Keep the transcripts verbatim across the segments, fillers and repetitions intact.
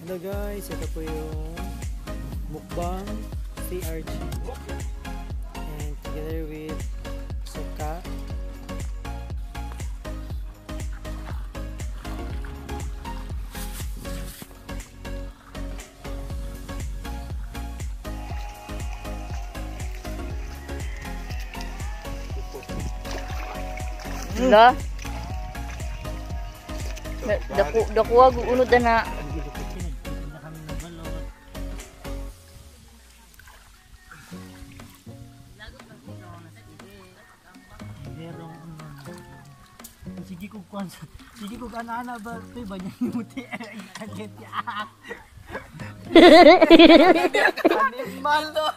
Hello guys, ito po yung mukbang C R G and together with suka. Wala. Daku daku wag unod na. Sige ko kuan. Sige ko ana-ana ba toy ba niya muti agit ya. Animal to.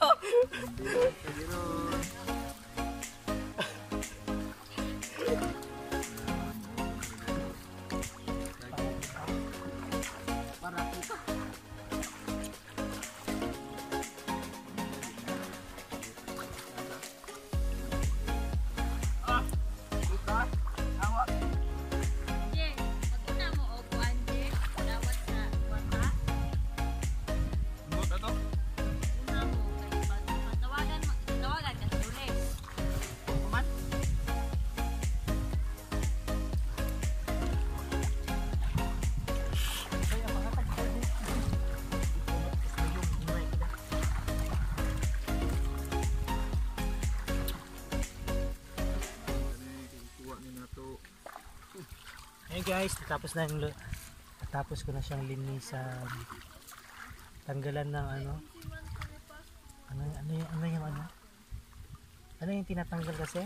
Hey guys, tapos na yung tapos ko na siyang linisan. Tanggalan ng ano? Ano ano yung ano yung ano? Ano yung tinatanggal kasi?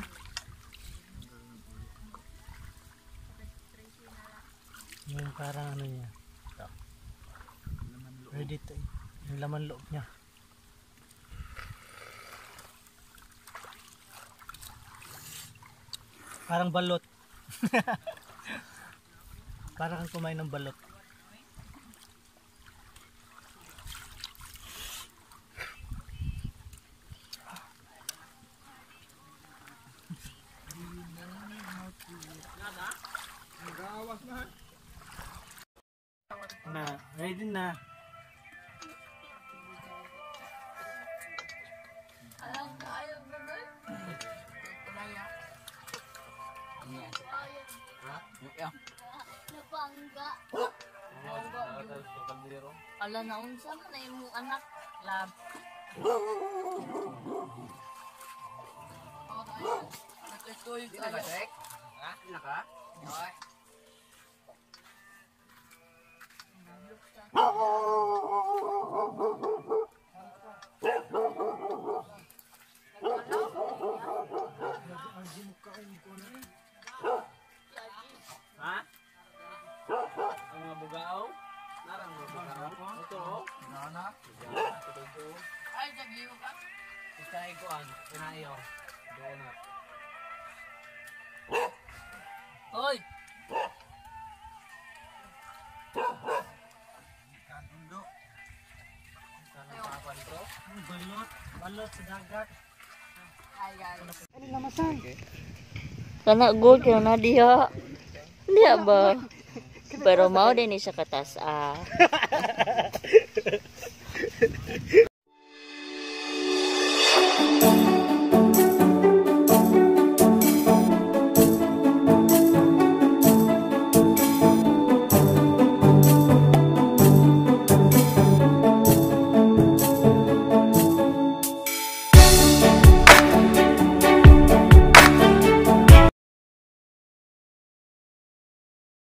Yung parang ano niya. Ito. Ready to eat. Yung laman loob niya. Parang balot. Parang kang kumain ng balot. Na, ready na. Alam ka ayaw ba? Ya. Napangga. Ala na unsa man na imong anak, lab. Ito yung tayo. Ha? Naka? Okay. Ha? Ang mga bugao? Narang mga bugao? Ito o? Nana? Ito. Ay, jagliw ka. Isay ko ang pinayo. Doon na. Hoy! Kandundo. Sana papa dito? Balot, balot sa dagat. Hi guys. Ano lamasan? Kana gold kaya na diha. Diha ba? Pero mau din ni sa katas ah.